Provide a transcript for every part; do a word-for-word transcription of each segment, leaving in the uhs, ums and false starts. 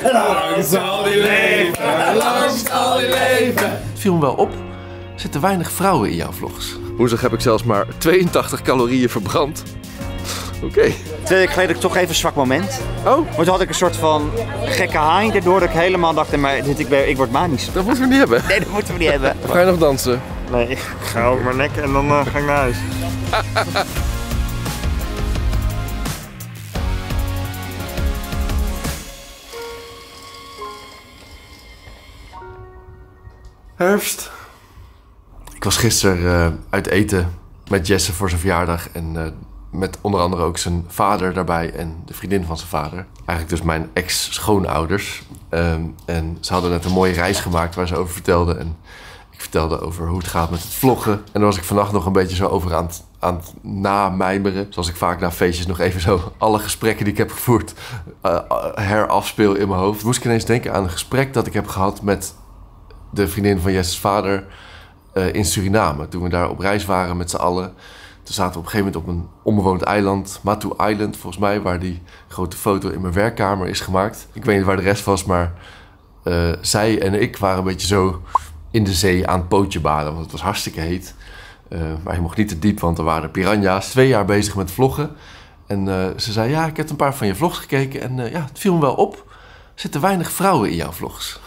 Lang zal die leven, lang zal die leven. Het viel me wel op, er zitten weinig vrouwen in jouw vlogs. Woensdag heb ik zelfs maar tweeëntachtig calorieën verbrand. Oké. Okay. Twee weken geleden had ik toch even een zwak moment. Oh? Maar toen had ik een soort van gekke haai, daardoor dat ik helemaal dacht, maar dit, ik, ben, ik word manisch. Dat moeten we niet hebben. Nee, dat moeten we niet hebben. Ga je nog dansen? Nee, ik ga ook maar nekken en dan uh, ga ik naar huis. Herfst. Ik was gisteren uh, uit eten met Jesse voor zijn verjaardag en uh, met onder andere ook zijn vader daarbij en de vriendin van zijn vader. Eigenlijk dus mijn ex-schoonouders. Um, en ze hadden net een mooie reis gemaakt waar ze over vertelden. En ik vertelde over hoe het gaat met het vloggen. En daar was ik vannacht nog een beetje zo over aan het, aan het namijmeren. Zoals ik vaak na feestjes nog even zo alle gesprekken die ik heb gevoerd uh, herafspeel in mijn hoofd. Moest ik ineens denken aan een gesprek dat ik heb gehad met de vriendin van Jesse's vader uh, in Suriname. Toen we daar op reis waren met z'n allen. Toen zaten we op een gegeven moment op een onbewoond eiland. Matu Island, volgens mij, waar die grote foto in mijn werkkamer is gemaakt. Ik weet niet waar de rest was, maar uh, zij en ik waren een beetje zo in de zee aan het pootje baden. Want het was hartstikke heet. Uh, maar je mocht niet te diep, want er waren piranha's. Twee jaar bezig met vloggen. En uh, ze zei, ja, ik heb een paar van je vlogs gekeken. En uh, ja, het viel me wel op. Er zitten weinig vrouwen in jouw vlogs.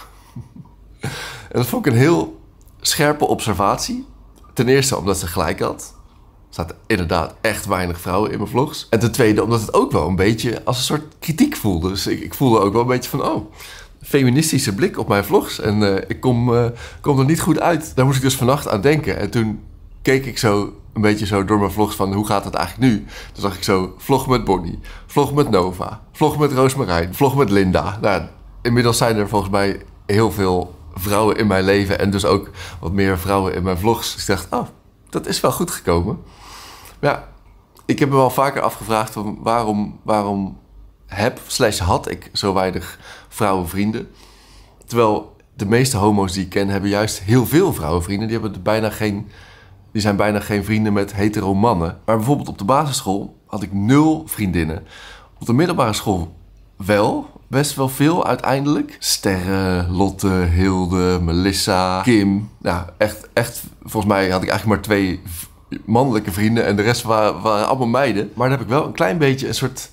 En dat vond ik een heel scherpe observatie. Ten eerste omdat ze gelijk had. Er zaten inderdaad echt weinig vrouwen in mijn vlogs. En ten tweede omdat het ook wel een beetje als een soort kritiek voelde. Dus ik, ik voelde ook wel een beetje van, oh, feministische blik op mijn vlogs. En uh, ik kom, uh, kom er niet goed uit. Daar moest ik dus vannacht aan denken. En toen keek ik zo een beetje zo door mijn vlogs van, hoe gaat het eigenlijk nu? Toen zag ik zo, vlog met Bonnie, vlog met Nova, vlog met Roosmarijn, vlog met Linda. Nou, inmiddels zijn er volgens mij heel veel vrouwen in mijn leven en dus ook wat meer vrouwen in mijn vlogs. Dus ik dacht, oh, dat is wel goed gekomen. Maar ja, ik heb me wel vaker afgevraagd van waarom, waarom heb, slash had ik zo weinig vrouwenvrienden. Terwijl de meeste homo's die ik ken hebben juist heel veel vrouwenvrienden. Die, hebben bijna geen, die zijn bijna geen vrienden met hetero mannen. Maar bijvoorbeeld op de basisschool had ik nul vriendinnen. Op de middelbare school wel. Best wel veel uiteindelijk. Sterre, Lotte, Hilde, Melissa, Kim. Nou, echt, echt, volgens mij had ik eigenlijk maar twee mannelijke vrienden en de rest waren, waren allemaal meiden. Maar daar heb ik wel een klein beetje een soort,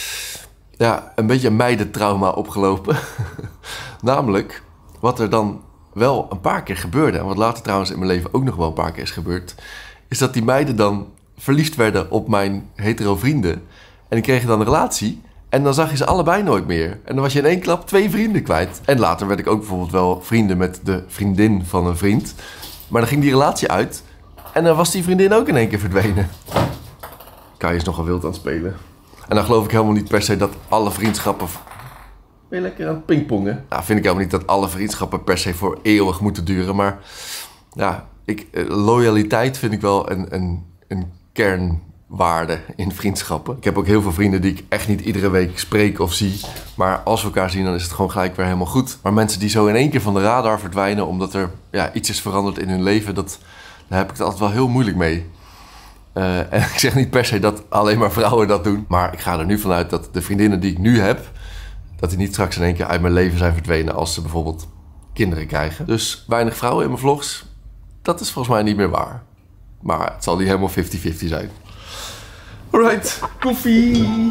ja, een beetje een meidentrauma opgelopen. Namelijk, wat er dan wel een paar keer gebeurde, en wat later trouwens in mijn leven ook nog wel een paar keer is gebeurd, is dat die meiden dan verliefd werden op mijn hetero vrienden. En die kregen dan een relatie. En dan zag je ze allebei nooit meer. En dan was je in één klap twee vrienden kwijt. En later werd ik ook bijvoorbeeld wel vrienden met de vriendin van een vriend. Maar dan ging die relatie uit. En dan was die vriendin ook in één keer verdwenen. Kai is nogal wild aan het spelen. En dan geloof ik helemaal niet per se dat alle vriendschappen... Ben je lekker aan het pingpongen? Nou, vind ik helemaal niet dat alle vriendschappen per se voor eeuwig moeten duren. Maar ja, ik, loyaliteit vind ik wel een, een, een kernwaarde in vriendschappen. Ik heb ook heel veel vrienden die ik echt niet iedere week spreek of zie. Maar als we elkaar zien, dan is het gewoon gelijk weer helemaal goed. Maar mensen die zo in één keer van de radar verdwijnen omdat er ja, iets is veranderd in hun leven, dat, daar heb ik het altijd wel heel moeilijk mee. Uh, en ik zeg niet per se dat alleen maar vrouwen dat doen. Maar ik ga er nu vanuit dat de vriendinnen die ik nu heb, dat die niet straks in één keer uit mijn leven zijn verdwenen als ze bijvoorbeeld kinderen krijgen. Dus weinig vrouwen in mijn vlogs, dat is volgens mij niet meer waar. Maar het zal niet helemaal vijftig vijftig zijn. Alright, koffie!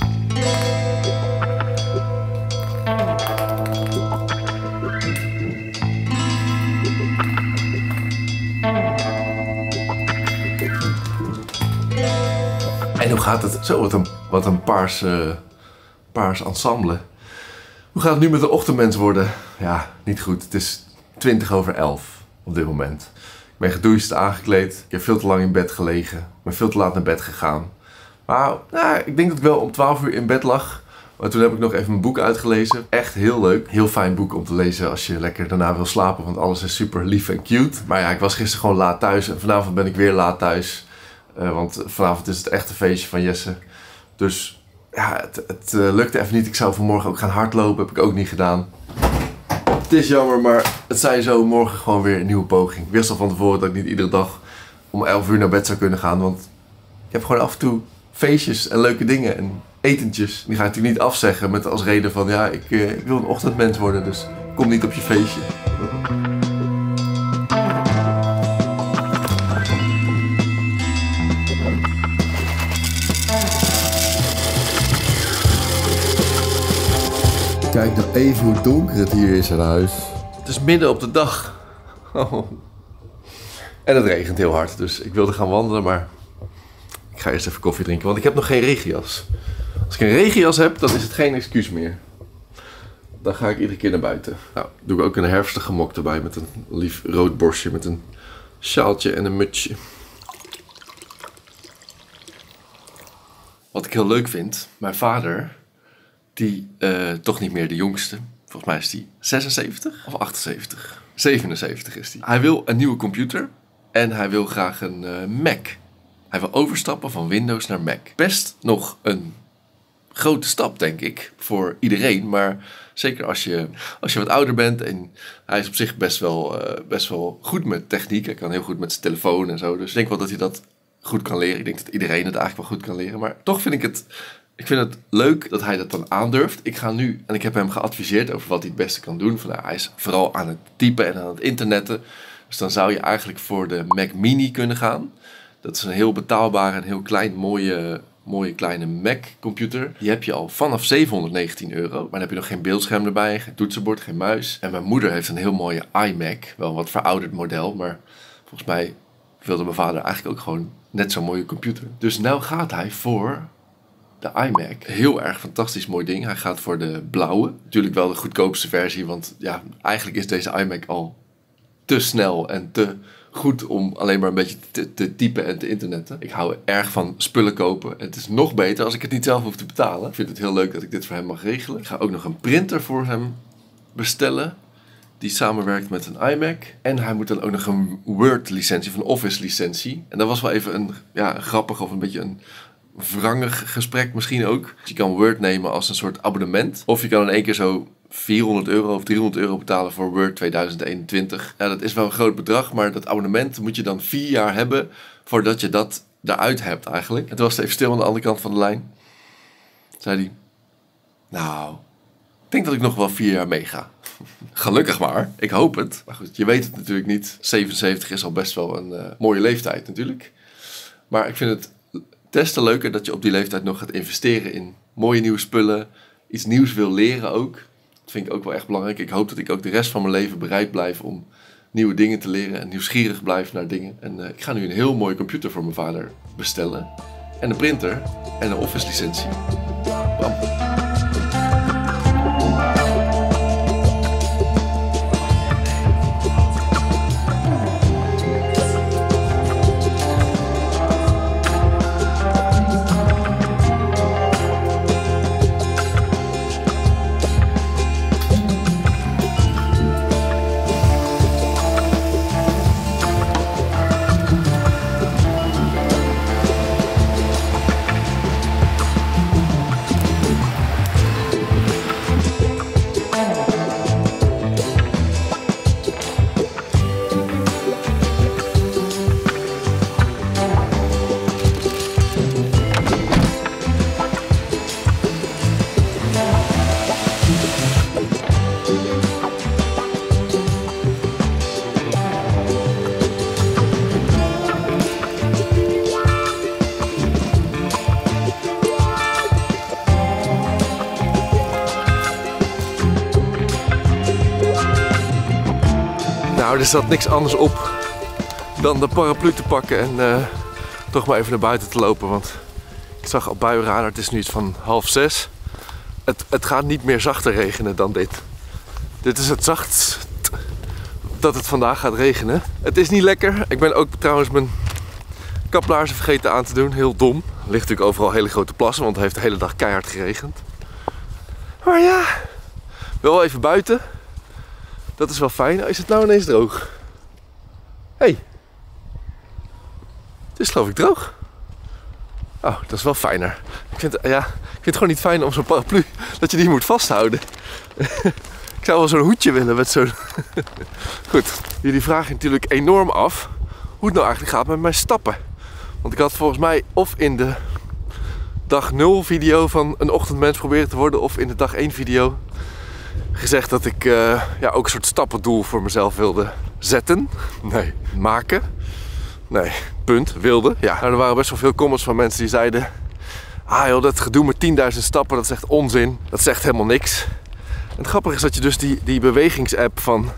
En hoe gaat het? Zo, wat een, wat een paars, uh, paars ensemble. Hoe gaat het nu met de ochtendmens worden? Ja, niet goed. Het is twintig over elf op dit moment. Ik ben gedoucht, aangekleed. Ik heb veel te lang in bed gelegen. Ik ben veel te laat naar bed gegaan. Maar nou, ik denk dat ik wel om twaalf uur in bed lag. Maar toen heb ik nog even mijn boek uitgelezen. Echt heel leuk. Heel fijn boek om te lezen als je lekker daarna wil slapen. Want alles is super lief en cute. Maar ja, ik was gisteren gewoon laat thuis. En vanavond ben ik weer laat thuis. Uh, want vanavond is het echt een feestje van Jesse. Dus ja, het, het uh, lukte even niet. Ik zou vanmorgen ook gaan hardlopen. Heb ik ook niet gedaan. Het is jammer, maar het zijn zo morgen gewoon weer een nieuwe poging. Ik wist al van tevoren dat ik niet iedere dag om elf uur naar bed zou kunnen gaan. Want ik heb gewoon af en toe feestjes en leuke dingen. En etentjes. Die ga je natuurlijk niet afzeggen met als reden van ja, ik, uh, ik wil een ochtendmens worden, dus kom niet op je feestje. Kijk nou even hoe donker het hier is in huis. Het is midden op de dag. Oh. En het regent heel hard, dus ik wilde gaan wandelen, maar ik ga eerst even koffie drinken, want ik heb nog geen regenjas. Als ik een regenjas heb, dan is het geen excuus meer. Dan ga ik iedere keer naar buiten. Nou, doe ik ook een herfstige mok erbij met een lief rood borstje, met een sjaaltje en een mutsje. Wat ik heel leuk vind, mijn vader, die uh, toch niet meer de jongste. Volgens mij is die zesenzeventig of achtenzeventig. zevenenzeventig is die. Hij wil een nieuwe computer en hij wil graag een uh, Mac. Hij wil overstappen van Windows naar Mac. Best nog een grote stap, denk ik, voor iedereen. Maar zeker als je, als je wat ouder bent en hij is op zich best wel, uh, best wel goed met techniek. Hij kan heel goed met zijn telefoon en zo. Dus ik denk wel dat hij dat goed kan leren. Ik denk dat iedereen het eigenlijk wel goed kan leren. Maar toch vind ik het... Ik vind het leuk dat hij dat dan aandurft. Ik ga nu, en ik heb hem geadviseerd over wat hij het beste kan doen. Van, nou, hij is vooral aan het typen en aan het internetten. Dus dan zou je eigenlijk voor de Mac Mini kunnen gaan. Dat is een heel betaalbare en heel klein, mooie, mooie kleine Mac computer. Die heb je al vanaf zevenhonderdnegentien euro. Maar dan heb je nog geen beeldscherm erbij, geen toetsenbord, geen muis. En mijn moeder heeft een heel mooie iMac. Wel een wat verouderd model, maar volgens mij wilde mijn vader eigenlijk ook gewoon net zo'n mooie computer. Dus nou gaat hij voor de iMac. Heel erg fantastisch mooi ding. Hij gaat voor de blauwe. Natuurlijk wel de goedkoopste versie, want ja, eigenlijk is deze iMac al te snel en te goed om alleen maar een beetje te, te typen en te internetten. Ik hou erg van spullen kopen. Het is nog beter als ik het niet zelf hoef te betalen. Ik vind het heel leuk dat ik dit voor hem mag regelen. Ik ga ook nog een printer voor hem bestellen, die samenwerkt met een iMac. En hij moet dan ook nog een Word-licentie of een Office-licentie. En dat was wel even een, ja, een grappig of een beetje een wrangig gesprek misschien ook. Je kan Word nemen als een soort abonnement. Of je kan in één keer zo vierhonderd euro of driehonderd euro betalen voor Word tweeduizend eenentwintig. Ja, dat is wel een groot bedrag, maar dat abonnement moet je dan vier jaar hebben voordat je dat eruit hebt eigenlijk. En toen was het even stil aan de andere kant van de lijn. Zei hij, nou, ik denk dat ik nog wel vier jaar meega. Gelukkig maar, ik hoop het. Maar goed, je weet het natuurlijk niet. zevenenzeventig is al best wel een uh, mooie leeftijd natuurlijk. Maar ik vind het des te leuker dat je op die leeftijd nog gaat investeren in mooie nieuwe spullen. Iets nieuws wil leren ook. Dat vind ik ook wel echt belangrijk. Ik hoop dat ik ook de rest van mijn leven bereid blijf om nieuwe dingen te leren. En nieuwsgierig blijf naar dingen. En uh, ik ga nu een heel mooie computer voor mijn vader bestellen. En een printer. En een Office licentie. Bam. Nou, er zat niks anders op dan de paraplu te pakken en uh, toch maar even naar buiten te lopen. Want ik zag op buienradar, het is nu iets van half zes. Het, het gaat niet meer zachter regenen dan dit. Dit is het zachtst dat het vandaag gaat regenen. Het is niet lekker. Ik ben ook trouwens mijn kaplaarzen vergeten aan te doen. Heel dom. Er ligt natuurlijk overal hele grote plassen, want het heeft de hele dag keihard geregend. Maar ja, wel even buiten. Dat is wel fijn. Is het nou ineens droog? Hé. Hey. Het is geloof ik droog. Oh, dat is wel fijner. Ik vind, ja, ik vind het gewoon niet fijn om zo'n paraplu, dat je die moet vasthouden. Ik zou wel zo'n hoedje willen met zo'n... Goed, jullie vragen natuurlijk enorm af hoe het nou eigenlijk gaat met mijn stappen. Want ik had volgens mij of in de dag nul video van een ochtendmens proberen te worden of in de dag één video gezegd dat ik uh, ja, ook een soort stappendoel voor mezelf wilde zetten. Nee, maken. Nee, punt. Wilde. Ja, nou, er waren best wel veel comments van mensen die zeiden: ah joh, dat gedoe met tienduizend stappen, dat is echt onzin. Dat zegt helemaal niks. En het grappige is dat je dus die, die bewegingsapp van,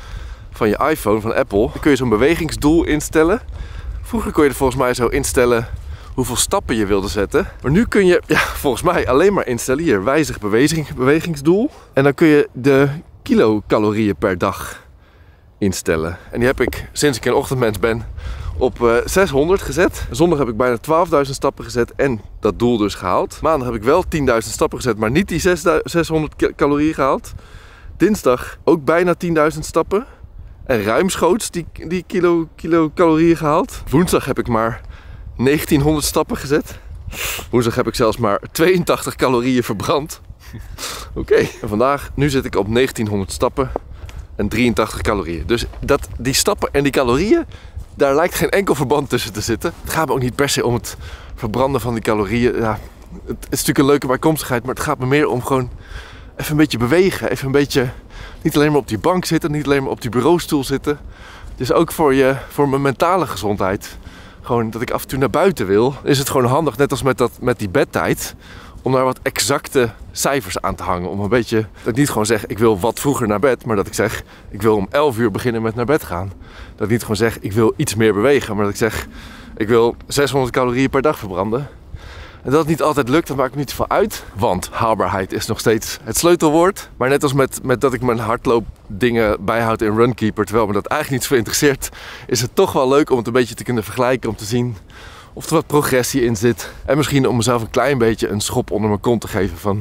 van je iPhone, van Apple, dan kun je zo'n bewegingsdoel instellen. Vroeger kon je er volgens mij zo instellen hoeveel stappen je wilde zetten. Maar nu kun je ja, volgens mij alleen maar instellen, hier, wijzig beweging, bewegingsdoel. En dan kun je de kilocalorieën per dag instellen. En die heb ik, sinds ik een ochtendmens ben, op uh, zeshonderd gezet. Zondag heb ik bijna twaalfduizend stappen gezet en dat doel dus gehaald. Maandag heb ik wel tienduizend stappen gezet, maar niet die zeshonderd calorieën gehaald. Dinsdag ook bijna tienduizend stappen. En ruimschoots die, die kilo, kilo calorieën gehaald. Woensdag heb ik maar negentienhonderd stappen gezet. Woensdag heb ik zelfs maar tweeëntachtig calorieën verbrand. Oké. Okay. En vandaag, nu zit ik op negentienhonderd stappen en drieëntachtig calorieën. Dus dat, die stappen en die calorieën, daar lijkt geen enkel verband tussen te zitten. Het gaat me ook niet per se om het verbranden van die calorieën. Ja, het is natuurlijk een leuke bijkomstigheid, maar het gaat me meer om gewoon even een beetje bewegen. Even een beetje, niet alleen maar op die bank zitten, niet alleen maar op die bureaustoel zitten. Dus ook voor, je, voor mijn mentale gezondheid. Gewoon dat ik af en toe naar buiten wil. Is het gewoon handig, net als met, dat, met die bedtijd, om daar wat exacte cijfers aan te hangen. Om een beetje, dat ik niet gewoon zeg, ik wil wat vroeger naar bed. Maar dat ik zeg, ik wil om elf uur beginnen met naar bed gaan. Dat ik niet gewoon zeg, ik wil iets meer bewegen. Maar dat ik zeg, ik wil zeshonderd calorieën per dag verbranden. En dat het niet altijd lukt, dat maakt me niet veel uit. Want haalbaarheid is nog steeds het sleutelwoord. Maar net als met, met dat ik mijn hardloopdingen bijhoud in Runkeeper, terwijl me dat eigenlijk niet zo interesseert, is het toch wel leuk om het een beetje te kunnen vergelijken. Om te zien of er wat progressie in zit. En misschien om mezelf een klein beetje een schop onder mijn kont te geven van: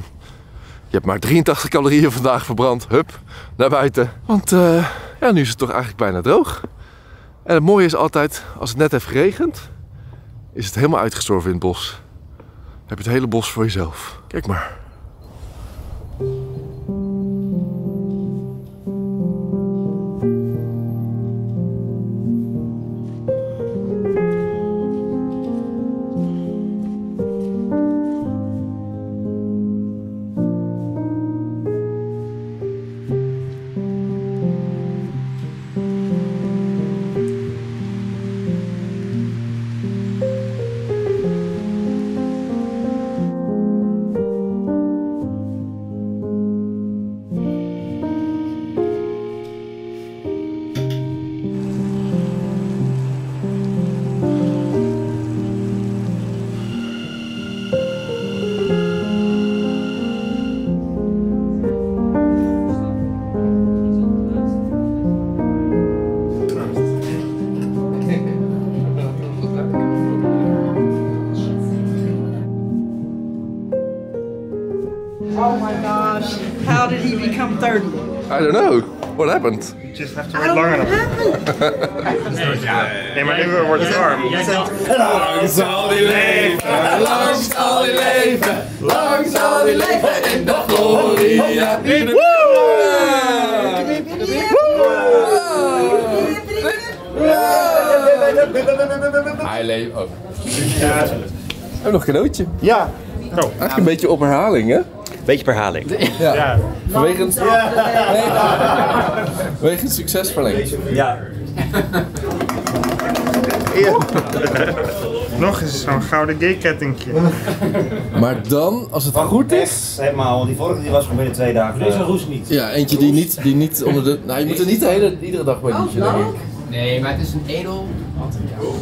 je hebt maar drieëntachtig calorieën vandaag verbrand. Hup, naar buiten. Want uh, ja, nu is het toch eigenlijk bijna droog. En het mooie is altijd, als het net heeft geregend, is het helemaal uitgestorven in het bos. Dan heb je het hele bos voor jezelf. Kijk maar. Oh my gosh, how did he become thirty? I don't know. What happened? You just have to wait long enough. Nee, maar nu wordt het warm. Lang zal die leven, lang zal die leven, lang zal die leven in de gloria. Hij leeft ook. Ja. En nog een cadeautje. Ja. Oh. Eigenlijk een beetje op herhaling, hè? Beetje per herhaling. Ja. Ja. Vanwege het, nee. Vanwege het succes verlengd. Ja. Nog eens zo'n gouden G-kettingje. Maar dan, als het goed is... Helemaal, die vorige die was gewoon binnen twee dagen. Deze roes niet. Ja, eentje die niet, die niet onder de... Nou, je moet er niet de hele, iedere dag bij douchen, denk ik. Nee, maar het is een edel materiaal.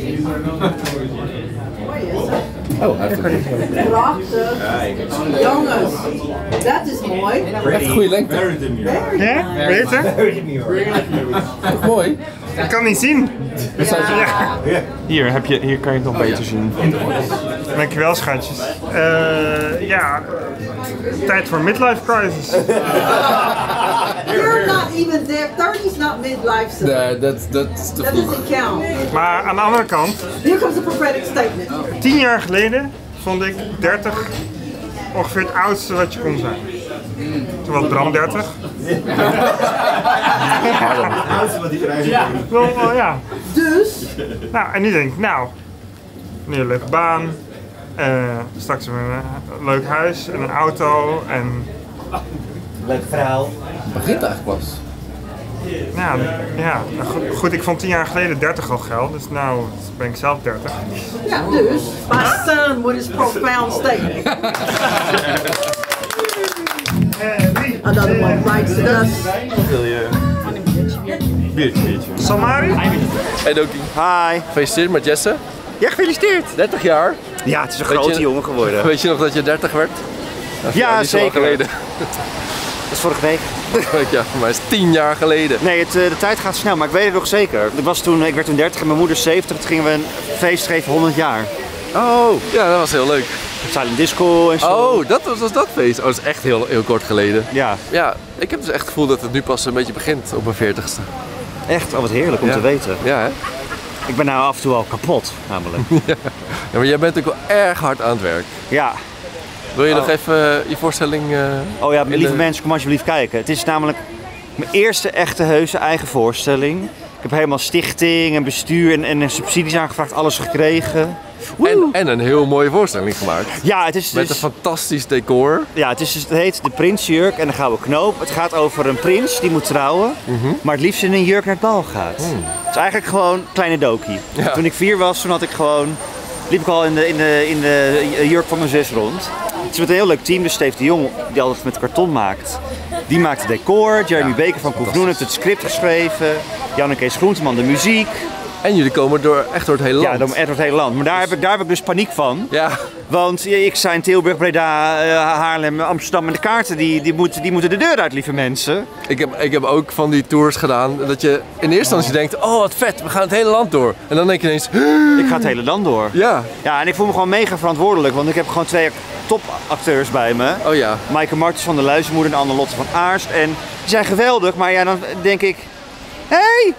Oh, eigenlijk. Prachtig. Jongens, dat is mooi. Echt goede lengte. Ja? Beter? Toch mooi? Ik kan niet zien. Ja. Hier, heb je, hier kan je het nog beter zien. Dankjewel, schatjes. Uh, ja, tijd voor midlife crisis. You're not even there. thirty is not midlife, sir. Nee, dat, dat is te That vroeg. doesn't count. Maar aan de andere kant, Here comes a prophetic statement. tien jaar geleden vond ik dertig ongeveer het oudste wat je kon zijn. Toen was Bram dertig. Ja. Wel, wel, ja. Dus, Nou, en nu denk ik, nou, nu een leuke baan, Uh, straks een uh, leuk huis en een auto en... Leuk verhaal. Het begint eigenlijk pas. Ja, ja goed, goed, ik vond tien jaar geleden dertig al geld, dus nou ben ik zelf dertig. Ja, dus. My son with his profound statement. Another one writes to us. Wil je? Biertje, biertje. Samari? Hey Doki. Hi. Gefeliciteerd met Jesse. Ja, gefeliciteerd. dertig jaar. Ja, het is een Weet grote je- jongen geworden. Weet je nog dat je dertig werd? Dat is Ja, niet zo lang zeker. geleden. Dat is vorige week. Ja, voor mij is het tien jaar geleden. Nee, het, uh, de tijd gaat snel, maar ik weet het nog zeker. Ik, was toen, ik werd toen dertig en mijn moeder zeventig. Toen gingen we een feest geven, honderd jaar. Oh, ja, dat was heel leuk. Silent disco en zo. Oh, dat was, was dat feest. Oh, dat is echt heel, heel kort geleden. Ja, Ja, ik heb dus echt het gevoel dat het nu pas een beetje begint op mijn veertigste. echt. Oh, wat heerlijk om Ja. te weten. Ja, hè? Ik ben nou af en toe al kapot, namelijk. Ja, maar jij bent ook wel erg hard aan het werk. Ja. Wil je Oh. nog even uh, je voorstelling... Uh, Oh ja, in lieve de- mensen, kom alsjeblieft kijken. Het is namelijk mijn eerste echte heuse eigen voorstelling. Ik heb helemaal stichting en bestuur en, en subsidies aangevraagd, alles gekregen. En, en een heel mooie voorstelling gemaakt. Ja, het is Met dus... een fantastisch decor. Ja, het, is, het heet De Prinsjurk en de Gouden Knoop. Het gaat over een prins die moet trouwen, maar het liefst in een jurk naar het bal gaat. Het is eigenlijk gewoon een kleine dokie. Ja. Toen ik vier was, toen had ik gewoon, liep ik al in de, in de, in de jurk van mijn zus rond. Het is met een heel leuk team, dus Steve de Jong, die altijd met karton maakt. Die maakt het decor, Jeremy Ja, Baker van Koefnoen heeft het script geschreven, Jan Kees Groenteman de muziek. En jullie komen door, echt door het hele land. Ja, door echt door het hele land. Maar daar heb ik, daar heb ik dus paniek van. Ja, Want ik sta in Tilburg, Breda, uh, Haarlem, Amsterdam en de kaarten die, die, moeten, die moeten de deur uit, lieve mensen. ik heb, ik heb ook van die tours gedaan dat je in eerste instantie denkt, oh wat vet, we gaan het hele land door. En dan denk je ineens, Ik ga het hele land door. ja, Ja, en ik voel me gewoon mega verantwoordelijk, want ik heb gewoon twee topacteurs bij me. oh ja. Maaike Martens van de Luizenmoeder en Anne-Lotte van Aarst. En die zijn geweldig, maar ja, dan denk ik, hey,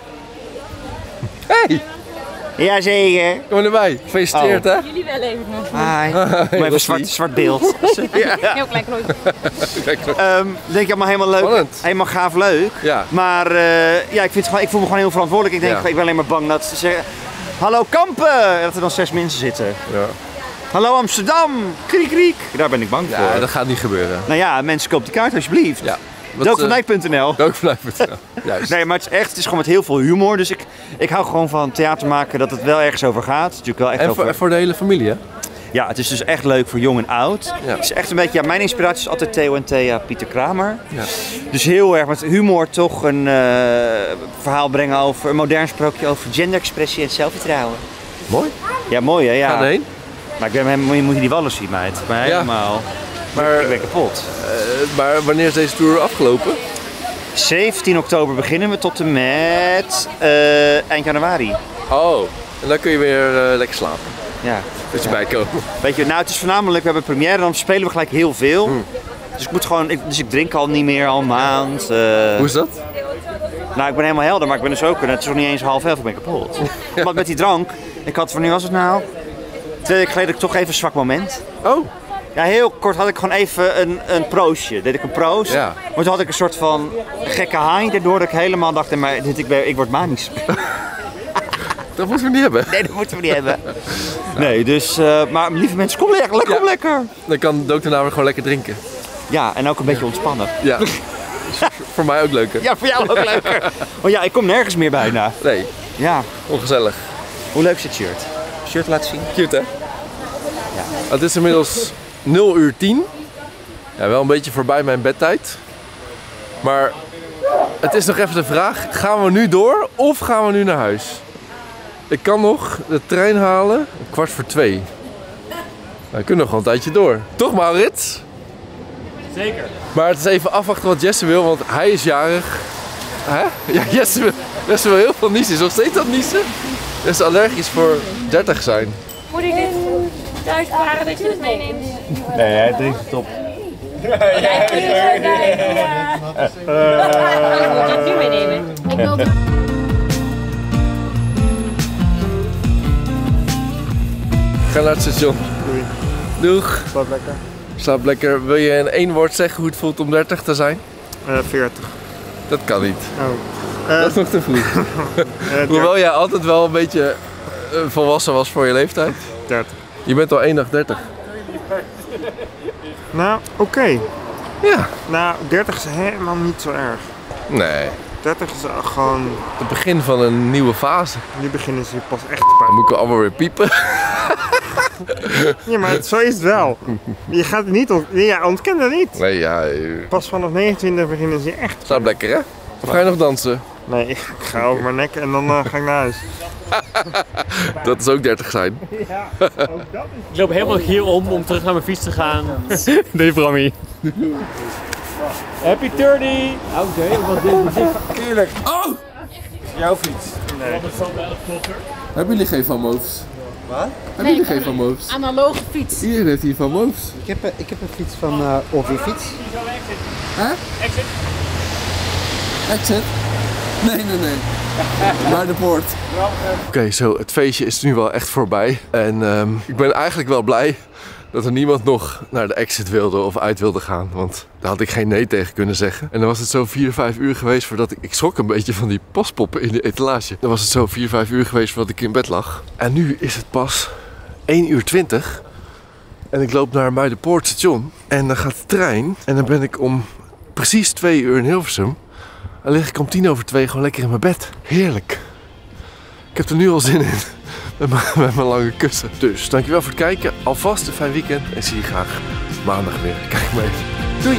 Hey, jazeker. kom er erbij. Gefeliciteerd Oh. hè. Jullie wel even nog. Hi. Maar even Rossie. zwart, zwart beeld. Heel klein klootje. Kijk, Ehm denk je allemaal helemaal leuk, Spannend. helemaal gaaf leuk. Ja. Maar eh, ja, ik, vind het gewoon, ik voel me gewoon heel verantwoordelijk. Ik denk, Ja. ik ben alleen maar bang dat ze zeggen, hallo Kampen, dat er dan zes mensen zitten. Ja. Hallo Amsterdam, kriek kriek. Daar ben ik bang Ja, voor. dat gaat niet gebeuren. Nou ja, mensen koop die kaart alsjeblieft. Ja. Wat, Dook van eh, Dijk punt n l. Dook van Dijk punt n l. Juist. Nee, maar het is echt, het is gewoon met heel veel humor. Dus ik, ik hou gewoon van theater maken dat het wel ergens over gaat. Het is natuurlijk wel echt En over... voor, voor de hele familie hè? Ja, het is dus echt leuk voor jong en oud. Ja. Het is echt een beetje, ja, mijn inspiratie is altijd Theo en Thea Pieter Kramer. Ja. Dus heel erg met humor toch een eh, verhaal brengen over een modern sprookje over genderexpressie en zelfvertrouwen. Mooi. Ja, mooi hè? Ja. Ga erheen. Maar ik ben helemaal, moet je die wallen zien, meid. Maar Ja. helemaal. Maar, Ik ben kapot. eh, maar wanneer is deze tour afgelopen? zeventien oktober beginnen we tot en met eh, eind januari. Oh, en dan kun je weer eh, lekker slapen. Ja. Dat je bijkomen. Weet je, nou het is voornamelijk, we hebben première en dan spelen we gelijk heel veel. Hmm. Dus ik moet gewoon, ik, dus ik drink al niet meer al een maand. eh. Hoe is dat? Nou, ik ben helemaal helder, maar ik ben dus ook, het is nog niet eens half elf, ik ben kapot. Want met die drank, ik had, wanneer was het nou? Twee weken geleden had ik toch even een zwak moment. Oh, Ja, heel kort had ik gewoon even een, een proostje. Deed ik een proost. Ja. Maar toen had ik een soort van gekke haai, daardoor dat ik helemaal dacht, maar dit, ik, ben, ik word manisch. dat moeten we niet hebben. Nee, dat moeten we niet hebben. Nee, dus, uh, maar lieve mensen, kom lekker, kom Ja. lekker. Dan kan Dook daarna weer gewoon lekker drinken. Ja, en ook een beetje ontspannen. Ja. Voor mij ook leuker. Ja, voor jou ook leuker. Oh ja, ik kom nergens meer bijna. Nee, Ja, ongezellig. hoe leuk is het shirt? Shirt laten zien. Cute hè? Ja. Het is inmiddels nul uur tien. Ja, wel een beetje voorbij mijn bedtijd. Maar het is nog even de vraag, gaan we nu door of gaan we nu naar huis? Ik kan nog de trein halen om kwart voor twee. Nou, we kunnen nog gewoon een tijdje door. Toch Maurits? Zeker. Maar het is even afwachten wat Jesse wil, want hij is jarig. Hè? Ja, Jesse wil, Jesse wil heel veel niezen. Is nog steeds dat niezen? Hij is allergisch voor dertig zijn. Moet ik dit thuis bewaren dat je het meeneemt? Nee, hij drinkt het op. Ja, ik kun je zo bij. Ja. Moet je het nu meenemen? Ik wil het. Ga naar het station. Doei. Doeg. Slaap lekker. Slaap lekker. Wil je in één woord zeggen hoe het voelt om dertig te zijn? Uh, veertig. Dat kan niet. Oh. Dat is nog te vroeg. Uh, Hoewel jij altijd wel een beetje eh, volwassen was voor je leeftijd. dertig. Je bent al één acht dertig. Nou, oké. Okay. Ja. Nou, dertig is helemaal niet zo erg. Nee. dertig is gewoon... Het begin van een nieuwe fase. Nu beginnen ze pas echt te pijn. Dan moet ik allemaal weer piepen. Ja, maar het, zo is het wel. Je gaat het niet ont ja, ontken dat niet. Nee, ja. Pas vanaf negenentwintig beginnen ze echt. Staat lekker, hè? Of ga je nog dansen? Nee, ik ga over mijn nek en dan uh, ga ik naar huis. Dat is ook dertig zijn. Ja, ook dat is... Ik loop helemaal hier om om terug naar mijn fiets te gaan. Nee, Brammy. Happy dertig! Oké, wat dit is. Tuurlijk. Oh! Jouw fiets. Nee. Hebben jullie geen Van Moofs? Wat? Hebben jullie geen Van Moofs? Analoge fiets. Hier heeft hij Van Moofs. Ik heb, ik heb een fiets van uh, Orvi Fiets. Hè? Exit. Exit? Nee, nee, nee. Naar de poort. Oké, okay, zo, het feestje is nu wel echt voorbij. En um, ik ben eigenlijk wel blij dat er niemand nog naar de exit wilde of uit wilde gaan. Want daar had ik geen nee tegen kunnen zeggen. En dan was het zo vier, vijf uur geweest voordat ik... Ik schrok een beetje van die paspoppen in de etalage. Dan was het zo vier, vijf uur geweest voordat ik in bed lag. En nu is het pas één uur twintig. En ik loop naar Muiderpoort station. En dan gaat de trein. En dan ben ik om precies twee uur in Hilversum. Dan lig ik om tien over twee gewoon lekker in mijn bed. Heerlijk. Ik heb er nu al zin in. Met mijn, met mijn lange kussen. Dus dankjewel voor het kijken. Alvast een fijn weekend. En zie je graag maandag weer. Kijk maar even. Doei!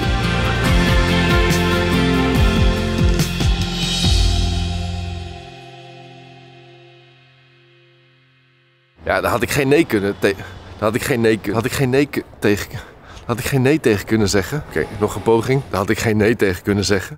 Ja, daar had ik geen nee kunnen tegen. Daar had ik geen nee, had ik geen nee tegen. Daar had ik geen nee tegen kunnen zeggen. Oké, okay, nog een poging. Daar had ik geen nee tegen kunnen zeggen.